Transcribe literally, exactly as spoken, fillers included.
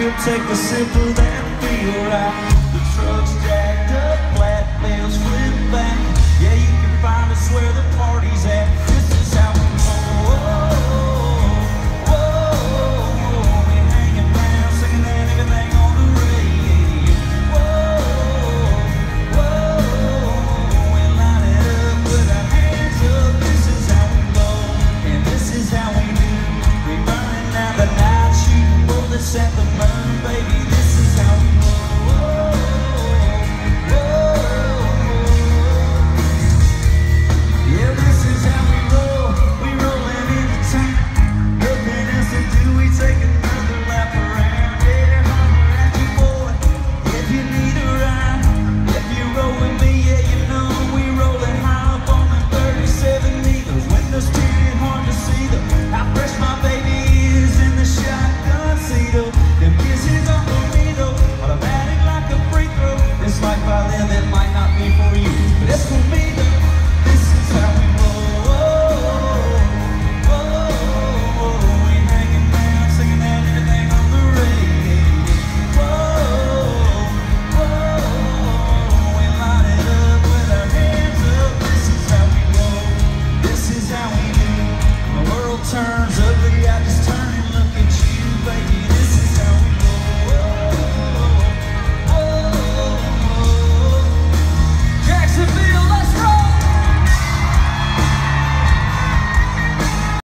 Take a sip of that feel right. The truck's jacked up, flat wheels flip back. Yeah, you can find us where the party's at. This is how we roll. Whoa, whoa, we're hanging down, singing that everything on the radio. Whoa, whoa, we line it up with our hands up. This is how we roll, and this is how we do. We burning down the night, shooting bullets at the moon. Baby, this is how we roll. Whoa, whoa. Yeah, this is how we roll. We rollin' in the tank. Nothing else to do, we take another lap around. Yeah, holler at you, boy, if you need a ride. If you roll with me, yeah, you know we rollin' high up on the thirty-seven. Those windows tinted, hard to see the how fresh my baby is in the shotgun seat. Them kisses on the window, automatic like a free throw. This life I live, it might not be for you, but it's for me though. This is how we roll. Whoa, whoa, we hanging down, singing that everything on the radio. Whoa, whoa, we line it up with our hands up. This is how we roll. This is how we do. The world turns.